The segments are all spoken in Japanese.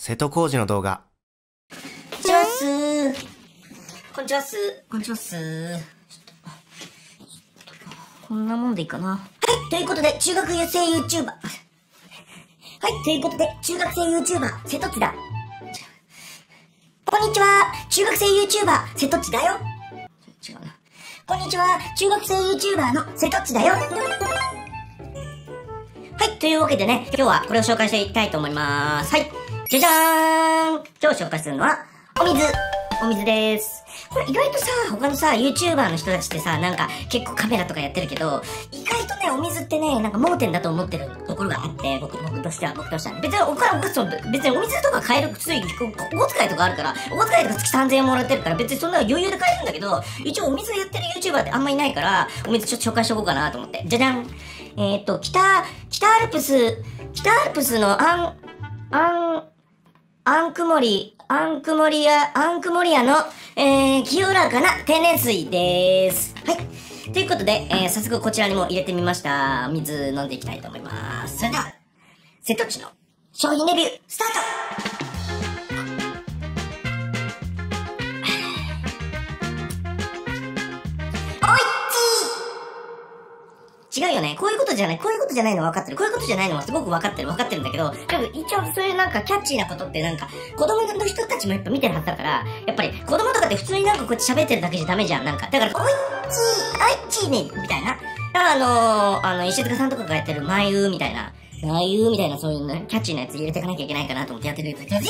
瀬戸康史の動画。 こんにちはっすー。こんにちはっすー。こんにちはっすー。こんなもんでいいかな。はい、ということで、中学生 YouTuber。はい、ということで、中学生 YouTuber、瀬戸っちだ。こんにちは、中学生 YouTuber、瀬戸っちだよ。違うな。こんにちは、中学生 YouTuber の瀬戸っちだよ。はい、というわけでね、今日はこれを紹介していきたいと思います。はい。じゃじゃーん！今日紹介するのは、お水です。これ意外とさ、他のさ、YouTuber の人たちってさ、なんか結構カメラとかやってるけど、意外とね、お水ってね、なんか盲点だと思ってるところがあって、僕としてはね。別にお水とか買える、つい、お小遣いとかあるから、お小遣いとか月3000円もらってるから、別にそんな余裕で買えるんだけど、一応お水やってる YouTuber ってあんまいないから、お水ちょっと紹介しとこうかなと思って。じゃじゃん！北アルプスのアンクモリアの、清らかな天然水です。はい。ということで、早速こちらにも入れてみました。水飲んでいきたいと思います。それでは、瀬戸っちの商品レビュー、スタート！違うよね。こういうことじゃないの分かってる。こういうことじゃないのはすごく分かってるんだけど、でも一応そういうなんかキャッチーなことってなんか、子供の人たちもやっぱ見てるはずだから、やっぱり子供とかって普通になんかこうやって喋ってるだけじゃダメじゃん。なんか。だから、おいちーね、みたいな。だから石塚さんとかがやってるマイウーみたいな、そういうね、キャッチーなやつ入れていかなきゃいけないかなと思ってやってるやつ。ピーン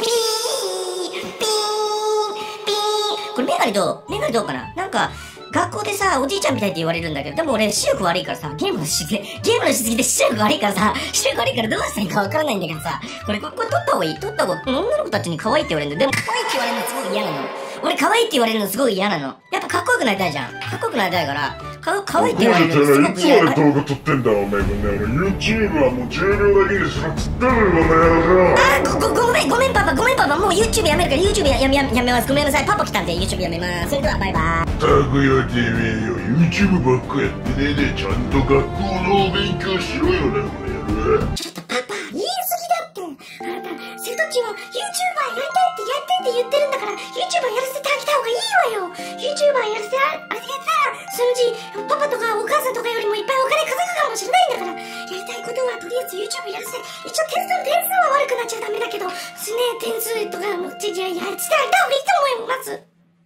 これメガネどうかななんか、学校でさ、おじいちゃんみたいって言われるんだけど、でも俺視力悪いからさ、ゲームのしすぎで視力悪いからどうしたらいいかわからないんだけどさ、これ撮った方がいい女の子たちに可愛いって言われるんだよ。でも可愛いって言われるのすごい嫌なの。俺可愛いって言われるのすごい嫌なの。やっぱかっこよくなりたいじゃん。かっこよくなりたいから、可愛いって言われるのすごく嫌なの。 いつまで動画撮ってんだお前こんなの。YouTube はもう10秒だけにしろっつってるよこの野郎。 ごめんパパ、もう YouTube やめるから YouTube やめます。ごめんなさい。パパ来たんで YouTube やめます。それではバイバイ。 たくよてめえよ YouTube ばっかやってねえでちゃんと学校の勉強しろよなこの野郎。 ちょっとパパ言い過ぎだって。あなた瀬戸っちは YouTuber やりたいって言ってるんだから YouTuber やらせてあげた方がいいわよ。YouTuber やらせてあげたらそのうちパパとかお母さんとかよりもいっぱいお金稼ぐかもしれないんだから、やりたいことはとりあえず YouTube やらせて、一応点数は悪くなっちゃダメだけど点数とかもやってあげた方がいいと思います。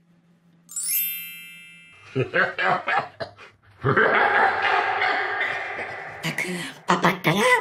パパったな。はい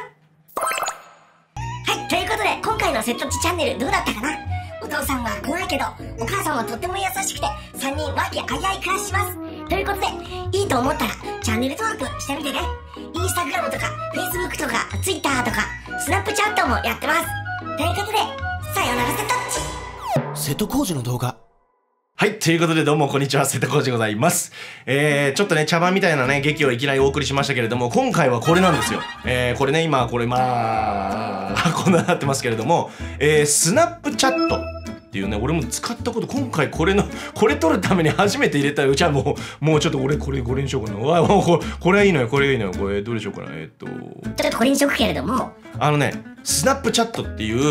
、ということで今回の瀬戸っちチャンネルどうだったかな。お父さんは怖いけどお母さんはとっても優しくて3人和気あいあい暮らします。ということでいいと思ったらチャンネル登録してみてね。インスタグラムとか Facebook とか Twitter とかスナップチャットもやってます。ということでさよなら瀬戸っち。 瀬戸康史の動画。 はい。ということで、どうも、こんにちは。瀬戸康史でございます。ちょっとね、茶番みたいなね、劇をいきなりお送りしましたけれども、今回はこれなんですよ。これね、今、こんななってますけれども、スナップチャットっていうね、俺も使ったこと、今回これ撮るために初めて入れたよ。じゃあもうちょっと俺、これにしようかな。これはいいのよ、これどれにしようかな。 ちょっとこれにしとくけれども。 スナップチャットっていう、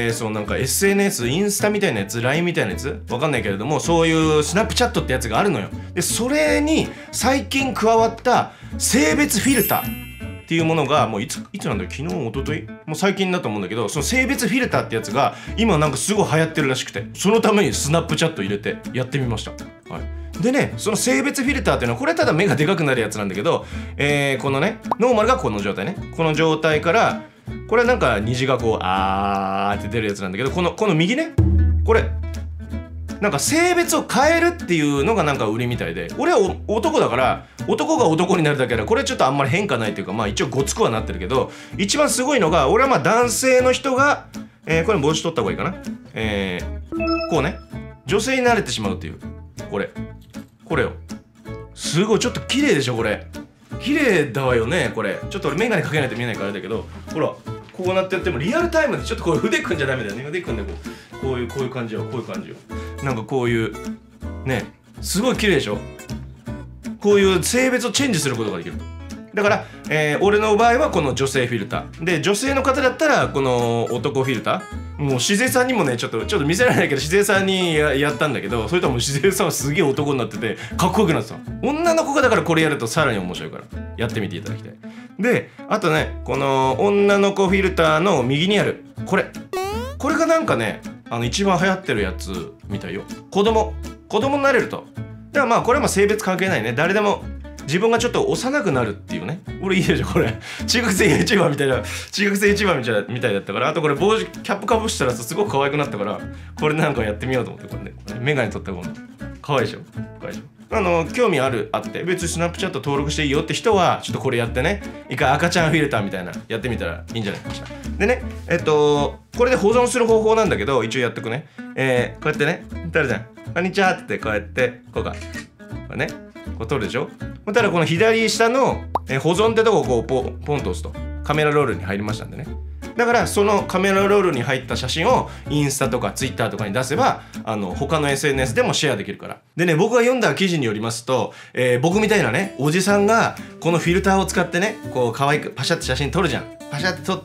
そのなんか SNS、インスタみたいなやつ、LINE みたいなやつわかんないけれども、そういうスナップチャットってやつがあるのよ。で、それに最近加わった性別フィルターっていうものが、もういつなんだよ、昨日、一昨日もう最近だと思うんだけど、その性別フィルターってやつが、今なんかすごい流行ってるらしくて、そのためにスナップチャット入れてやってみました。はい。でね、その性別フィルターっていうのは、これただ目がでかくなるやつなんだけど、このね、ノーマルがこの状態ね。この状態から、これなんか虹がこう、あーって出るやつなんだけど、この右ね、これ、なんか性別を変えるっていうのがなんか売りみたいで、俺は男だから、男が男になるだけだから、これちょっとあんまり変化ないっていうか、まあ一応ごつくはなってるけど、一番すごいのが、俺はまあ男性の人が、これ帽子取った方がいいかな。こうね、女性に慣れてしまうっていう。これよ。すごい、ちょっと綺麗でしょ、これ。綺麗だわよね、これ。ちょっと俺メガネかけないと見えないからあれだけど、ほら、こうなってやってもリアルタイムでちょっとこう腕組んじゃダメだよね。腕組んでこういう感じよ、なんかこういう、ね、すごい綺麗でしょ。こういう性別をチェンジすることができる。 だから、俺の場合はこの女性フィルターで、女性の方だったらこの男フィルター。もうしずえさんにもねちょっと見せられないけど、しずえさんにやったんだけど、それともしずえさんはすげえ男になっててかっこよくなってた。女の子がだからこれやるとさらに面白いからやってみていただきたい。であとね、この女の子フィルターの右にあるこれがなんかね一番流行ってるやつみたいよ。子供になれると。だからまあこれはまあ性別関係ないね。誰でも自分がちょっと幼くなるっていうね。俺いいでしょこれ。中学生 YouTuber みたいだったから。あとこれ帽子キャップかぶしたらすごく可愛くなったから、これなんかやってみようと思って、これねメガネ取った今度可愛いでしょ。可愛いでしょ。興味あって別にスナップチャット登録していいよって人はちょっとこれやってね、一回赤ちゃんフィルターみたいなやってみたらいいんじゃないかしら。でねこれで保存する方法なんだけど、一応やってくね。こうやってね、誰じゃんこんにちはってこうやってこれねこう撮るでしょ。そしたらこの左下の保存ってとこをこうポンと押すとカメラロールに入りましたんでね。だからそのカメラロールに入った写真をインスタとかツイッターとかに出せば他の SNS でもシェアできるから。でね、僕が読んだ記事によりますと、僕みたいなねおじさんがこのフィルターを使ってねこう可愛くパシャって写真撮るじゃん。パシャって撮って、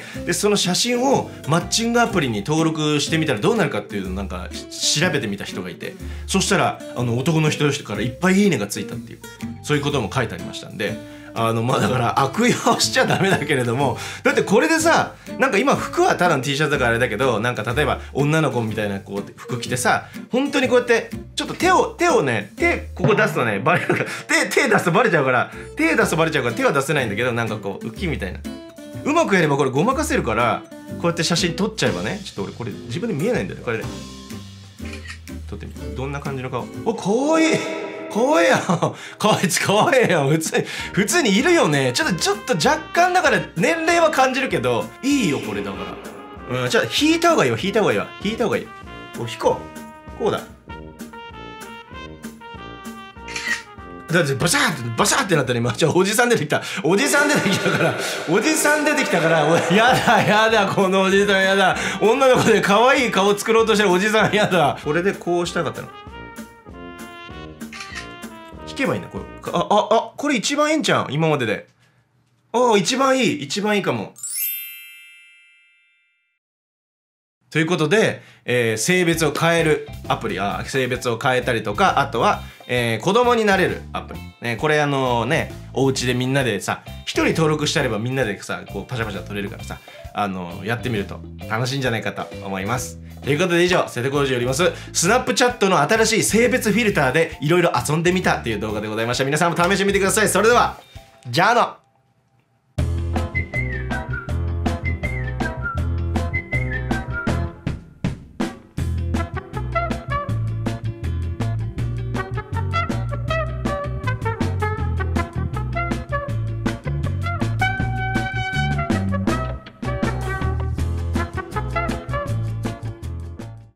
でその写真をマッチングアプリに登録してみたらどうなるかっていうのをなんか調べてみた人がいて、そしたら男の人からいっぱいいいねがついたっていう、そういうことも書いてありましたんで、まあだから悪用しちゃダメだけれども、だってこれでさ、なんか今服はただの T シャツだからあれだけど、なんか例えば女の子みたいなこう服着てさ、本当にこうやってちょっと手をねここ出すとねバレるから、手出すとバレちゃうから手は出せないんだけど、なんかこう浮きみたいな、うまくやればこれごまかせるから、こうやって写真撮っちゃえばね、ちょっと俺これ自分で見えないんだよね。これで撮ってみてどんな感じの顔。お、かわいいやん。こいつかわいいやん。普通にいるよね。ちょっと若干だから年齢は感じるけどいいよこれだから。じゃあ引いた方がいいわ。引いた方がいい。引こう。こうだ。だってバシャーってなったね今。じゃあおじさん出てきたからやだこのおじさんやだ。女の子で可愛い顔作ろうとしてるおじさんやだ。これでこうしたかったの。引けばいいんだこれ。これ一番いいんじゃん今までで。一番いいかも。ということで、性別を変えるアプリ、性別を変えたりとか、あとは、子供になれるアプリ、これお家でみんなでさ一人登録してあればみんなでさこうパシャパシャ撮れるからさ、やってみると楽しいんじゃないかと思います。ということで以上、瀬戸康史よりますスナップチャットの新しい性別フィルターでいろいろ遊んでみたっていう動画でございました。皆さんも試してみてください。それではじゃあの